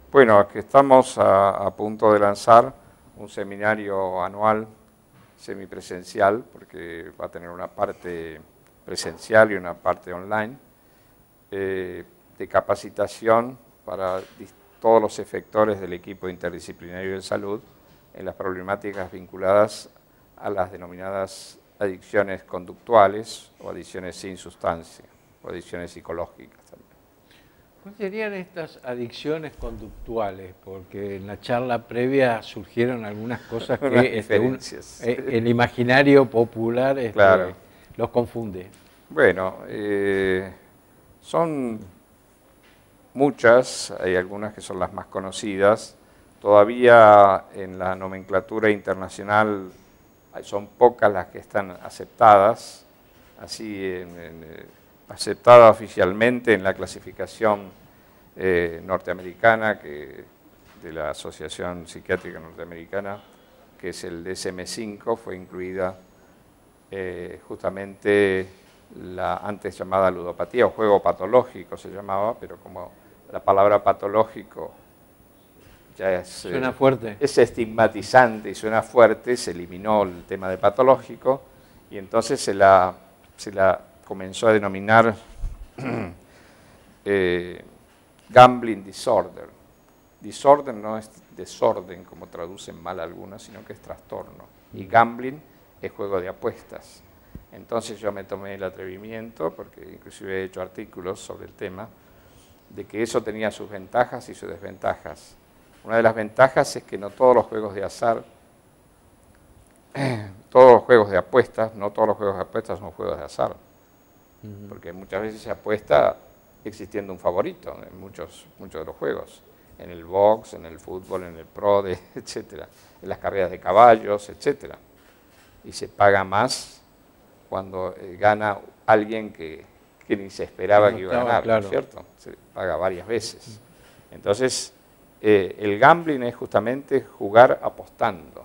Bueno, es que estamos a punto de lanzar un seminario anual semipresencial, porque va a tener una parte presencial y una parte online, de capacitación para todos los efectores del equipo interdisciplinario de salud en las problemáticas vinculadas a las denominadas adicciones conductuales o adicciones sin sustancia, o adicciones psicológicas también. ¿Cuáles serían estas adicciones conductuales? Porque en la charla previa surgieron algunas cosas que el imaginario popular claro. los confunde. Bueno, son muchas, hay algunas que son las más conocidas. Todavía en la nomenclatura internacional son pocas las que están aceptadas, así aceptada oficialmente en la clasificación norteamericana de la Asociación Psiquiátrica Norteamericana, que es el DSM-5, fue incluida justamente la antes llamada ludopatía o juego patológico se llamaba, pero como la palabra patológico ya suena fuerte, es estigmatizante y suena fuerte, se eliminó el tema de patológico y entonces se la comenzó a denominar gambling disorder. Disorder no es desorden, como traducen mal algunas, sino que es trastorno. Y gambling es juego de apuestas. Entonces yo me tomé el atrevimiento, porque inclusive he hecho artículos sobre el tema, de que eso tenía sus ventajas y sus desventajas. Una de las ventajas es que no todos los juegos de azar, todos los juegos de apuestas, no todos los juegos de apuestas son juegos de azar. Porque muchas veces se apuesta existiendo un favorito en muchos de los juegos. En el box, en el fútbol, en el pro, etcétera, en las carreras de caballos, etcétera. Y se paga más cuando gana alguien que ni se esperaba que iba a ganar, claro. ¿No es cierto? Se paga varias veces. Entonces, el gambling es justamente jugar apostando.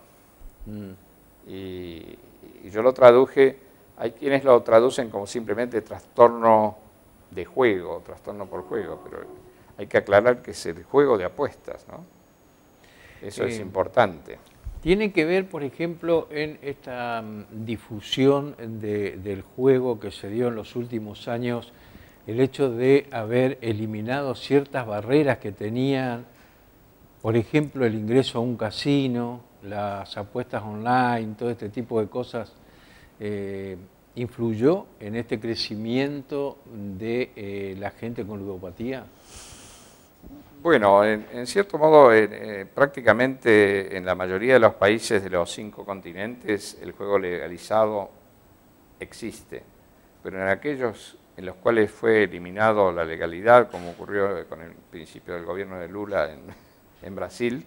Y yo lo traduje, hay quienes lo traducen como simplemente trastorno de juego, trastorno por juego, pero hay que aclarar que es el juego de apuestas, ¿no? Eso es importante. Tiene que ver, por ejemplo, en esta difusión del juego que se dio en los últimos años, el hecho de haber eliminado ciertas barreras que tenían, por ejemplo, el ingreso a un casino, las apuestas online, todo este tipo de cosas, ¿influyó en este crecimiento de la gente con ludopatía? Bueno, en cierto modo, prácticamente en la mayoría de los países de los 5 continentes el juego legalizado existe, pero en aquellos en los cuales fue eliminado la legalidad, como ocurrió con el principio del gobierno de Lula en Brasil,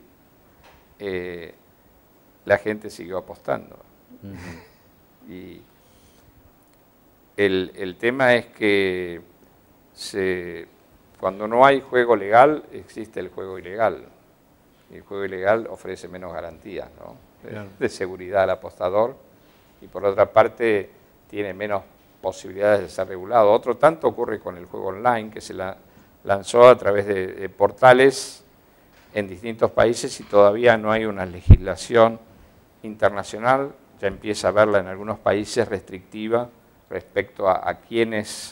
la gente siguió apostando. Y el tema es que cuando no hay juego legal, existe el juego ilegal. Y el juego ilegal ofrece menos garantías, ¿no? de seguridad al apostador, y por otra parte tiene menos posibilidades de ser regulado. Otro tanto ocurre con el juego online, que se lanzó a través de portales en distintos países y todavía no hay una legislación internacional, ya empieza a verla en algunos países restrictiva respecto a quienes,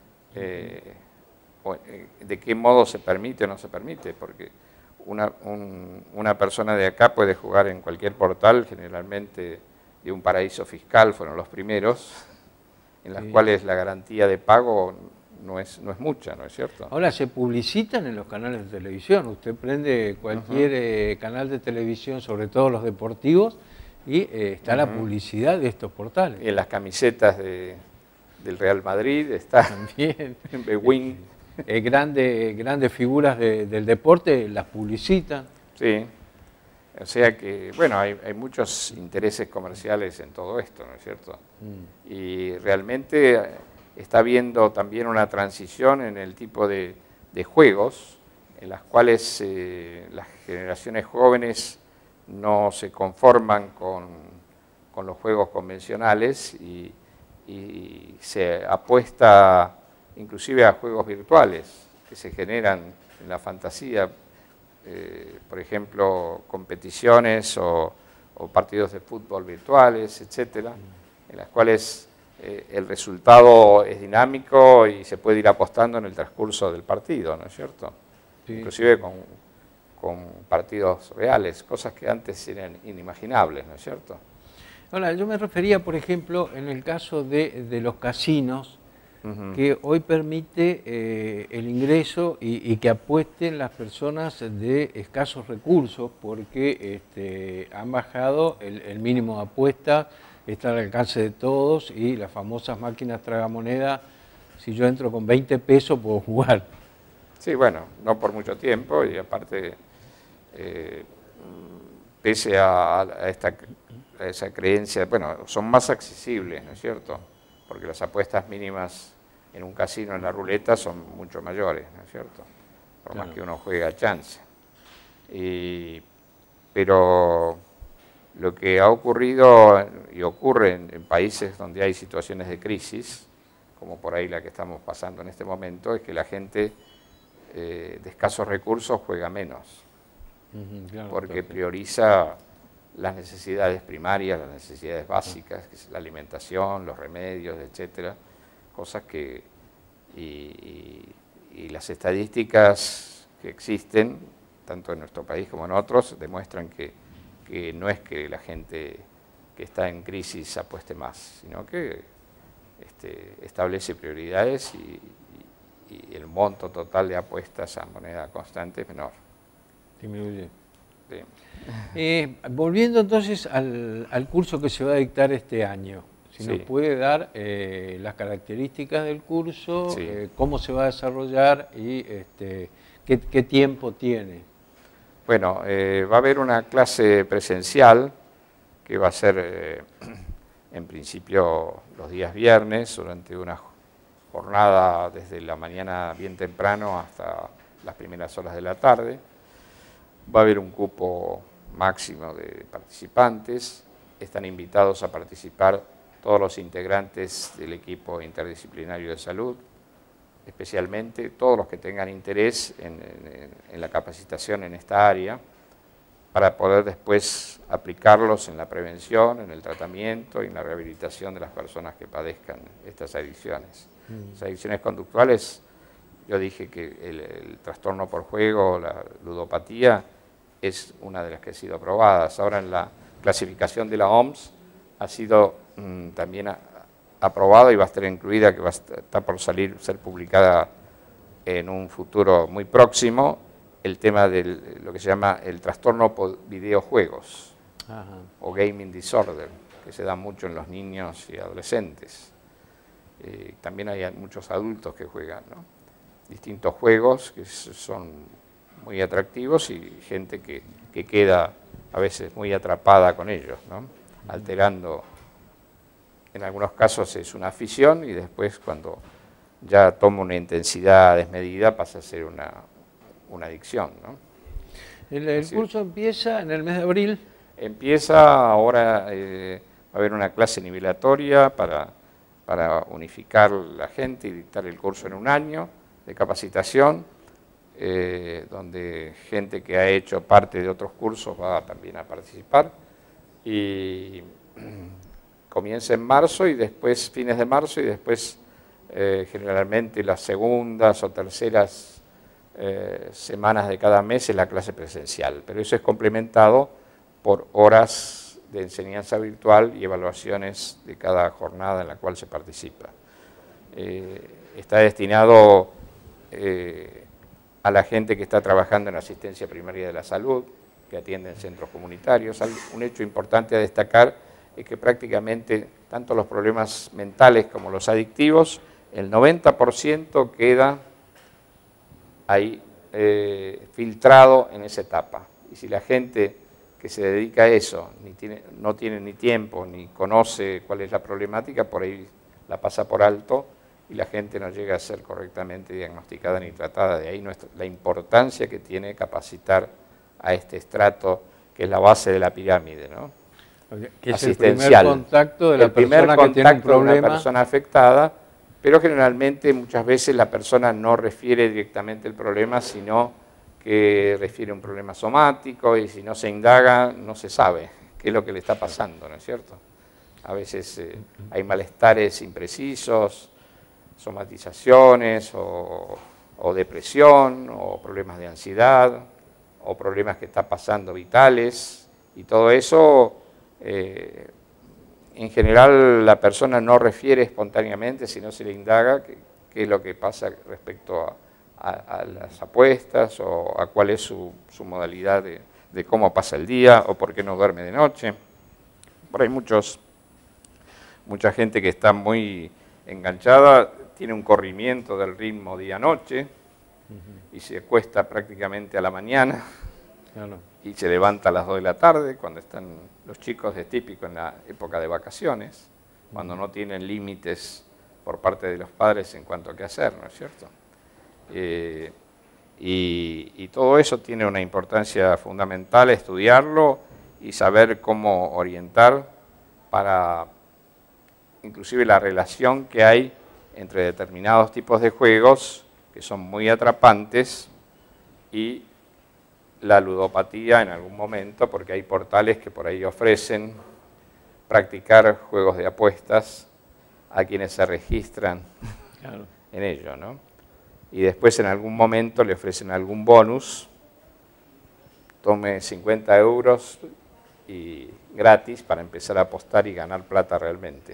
de qué modo se permite o no se permite, porque una persona de acá puede jugar en cualquier portal, generalmente de un paraíso fiscal, fueron los primeros, en las cuales la garantía de pago no es mucha, ¿no es cierto? Ahora, se publicitan en los canales de televisión. Usted prende cualquier canal de televisión, sobre todo los deportivos, y está la publicidad de estos portales. Y en las camisetas del Real Madrid está también en Bewin. Grandes figuras del deporte las publicitan. Sí, o sea que, bueno, hay muchos intereses comerciales en todo esto, ¿no es cierto? Y realmente está habiendo también una transición en el tipo de juegos en las cuales las generaciones jóvenes no se conforman con los juegos convencionales y se apuesta inclusive a juegos virtuales que se generan en la fantasía. por ejemplo, competiciones o partidos de fútbol virtuales, etcétera, en las cuales el resultado es dinámico y se puede ir apostando en el transcurso del partido, ¿no es cierto? Sí. Inclusive con partidos reales, cosas que antes eran inimaginables, ¿no es cierto? Ahora, yo me refería, por ejemplo, en el caso de los casinos, que hoy permite el ingreso y que apuesten las personas de escasos recursos, porque han bajado el mínimo de apuesta, está al alcance de todos, y las famosas máquinas tragamoneda, si yo entro con 20 pesos puedo jugar. Sí, bueno, no por mucho tiempo, y aparte, pese a esa creencia, bueno, son más accesibles, ¿no es cierto? Porque las apuestas mínimas en un casino, en la ruleta, son mucho mayores, ¿no es cierto? Por más que uno juegue a chance. Pero lo que ha ocurrido y ocurre en países donde hay situaciones de crisis, como por ahí la que estamos pasando en este momento, es que la gente de escasos recursos juega menos, porque prioriza las necesidades primarias, las necesidades básicas, que es la alimentación, los remedios, etcétera, cosas que, y las estadísticas que existen, tanto en nuestro país como en otros, demuestran que no es que la gente que está en crisis apueste más, sino que establece prioridades y el monto total de apuestas a moneda constante es menor. Disminuye. Sí. Volviendo entonces al curso que se va a dictar este año, si nos puede dar las características del curso, cómo se va a desarrollar y qué tiempo tiene. Bueno, va a haber una clase presencial que va a ser en principio los días viernes durante una jornada desde la mañana bien temprano hasta las primeras horas de la tarde. Va a haber un cupo máximo de participantes. Están invitados a participar todos los integrantes del equipo interdisciplinario de salud, especialmente todos los que tengan interés en la capacitación en esta área, para poder después aplicarlos en la prevención, en el tratamiento y en la rehabilitación de las personas que padezcan estas adicciones. Las adicciones conductuales, yo dije que el trastorno por juego, la ludopatía, es una de las que ha sido aprobadas. Ahora en la clasificación de la OMS ha sido también aprobada y va a estar incluida, que va a estar por ser publicada en un futuro muy próximo, el tema de lo que se llama el trastorno por videojuegos o gaming disorder, que se da mucho en los niños y adolescentes. También hay muchos adultos que juegan, ¿no? Distintos juegos que son muy atractivos y gente que queda a veces muy atrapada con ellos, ¿no? Alterando, en algunos casos es una afición y después cuando ya toma una intensidad desmedida pasa a ser una adicción, ¿no? ¿El curso empieza en el mes de abril? Empieza ahora, va a haber una clase nivelatoria para unificar la gente y dictar el curso en un año de capacitación, donde gente que ha hecho parte de otros cursos va también a participar, y comienza en marzo y después fines de marzo y después generalmente las segundas o terceras semanas de cada mes es la clase presencial, pero eso es complementado por horas de enseñanza virtual y evaluaciones de cada jornada en la cual se participa. Está destinado a la gente que está trabajando en asistencia primaria de la salud, que atiende en centros comunitarios. Un hecho importante a destacar es que prácticamente tanto los problemas mentales como los adictivos, el 90% queda ahí filtrado en esa etapa. Y si la gente que se dedica a eso no tiene ni tiempo ni conoce cuál es la problemática, por ahí la pasa por alto y la gente no llega a ser correctamente diagnosticada ni tratada. De ahí la importancia que tiene capacitar a este estrato, que es la base de la pirámide, ¿no? Que es el primer contacto de la persona que tiene un problema. De una persona afectada, pero generalmente muchas veces la persona no refiere directamente el problema, sino que refiere a un problema somático y si no se indaga no se sabe qué es lo que le está pasando, ¿no es cierto? A veces hay malestares imprecisos, somatizaciones o depresión o problemas de ansiedad o problemas que está pasando vitales y todo eso en general la persona no refiere espontáneamente, sino se le indaga qué es lo que pasa respecto a las apuestas o a cuál es su modalidad de cómo pasa el día o por qué no duerme de noche. Por ahí mucha gente que está muy enganchada tiene un corrimiento del ritmo día-noche y se acuesta prácticamente a la mañana y se levanta a las 2 de la tarde cuando están los chicos, es típico en la época de vacaciones, cuando no tienen límites por parte de los padres en cuanto a qué hacer, ¿no es cierto? Y todo eso tiene una importancia fundamental, estudiarlo y saber cómo orientar para inclusive la relación que hay entre determinados tipos de juegos que son muy atrapantes y la ludopatía en algún momento, porque hay portales que por ahí ofrecen practicar juegos de apuestas a quienes se registran en ello, ¿no? Y después en algún momento le ofrecen algún bonus, tome 50 euros y gratis para empezar a apostar y ganar plata realmente.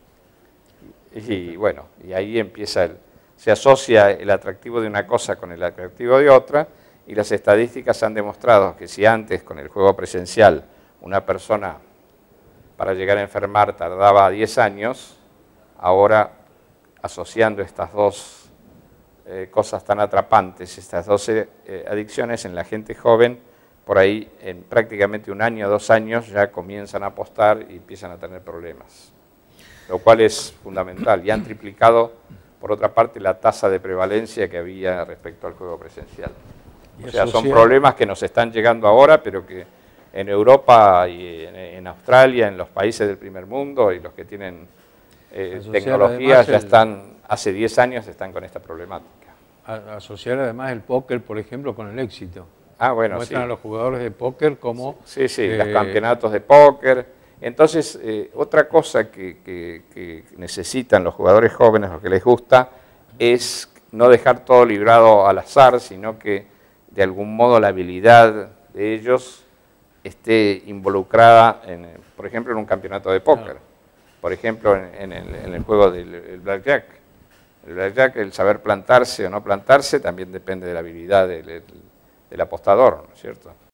Y bueno, y ahí empieza se asocia el atractivo de una cosa con el atractivo de otra, y las estadísticas han demostrado que si antes con el juego presencial una persona para llegar a enfermar tardaba 10 años, ahora asociando estas dos cosas tan atrapantes, estas dos adicciones en la gente joven, por ahí en prácticamente 1 año o 2 años ya comienzan a apostar y empiezan a tener problemas, lo cual es fundamental. Y han triplicado, por otra parte, la tasa de prevalencia que había respecto al juego presencial. O sea, son problemas que nos están llegando ahora, pero que en Europa y en Australia, en los países del primer mundo y los que tienen tecnologías ya están, hace 10 años están con esta problemática. Asociar además el póker, por ejemplo, con el éxito. Ah, bueno, muestran sí. a los jugadores de póker como... Sí, los campeonatos de póker. Entonces, otra cosa que necesitan los jugadores jóvenes, lo que les gusta, es no dejar todo librado al azar, sino que de algún modo la habilidad de ellos esté involucrada, por ejemplo, en un campeonato de póker. Por ejemplo, en el juego del blackjack. El blackjack, el saber plantarse o no plantarse, también depende de la habilidad del apostador, ¿no es cierto?